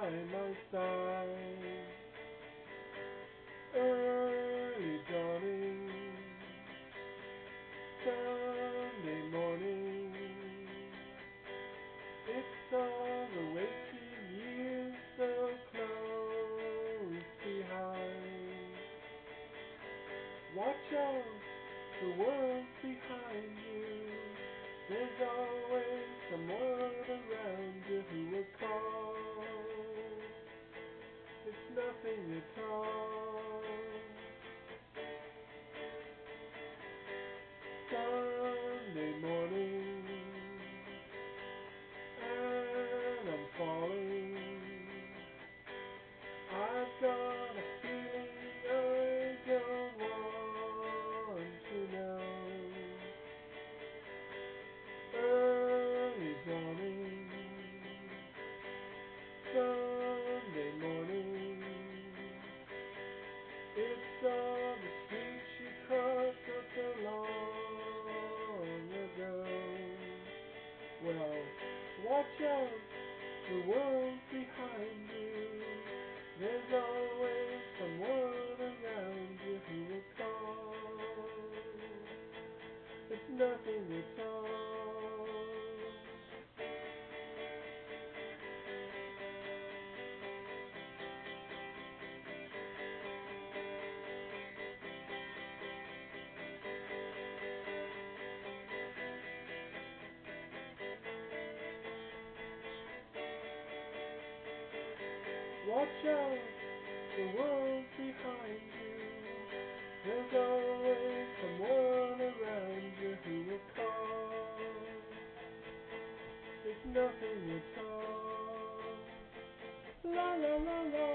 by my side. Early dawning, Sunday morning. It's all the wasted years so close behind. Watch out, the world's behind you. There's always someone around you who will call. It's nothing at all. Sunday morning, and I'm falling. I've got a feeling I don't want to know. Early dawning, Sunday morning. It's all the streets you crossed not so long ago. Well, watch out, the world's behind you. There's always someone around you who will call. It's nothing at all. Watch out, the world's behind you. There's always someone around you who will call. It's nothing at all. La la la la.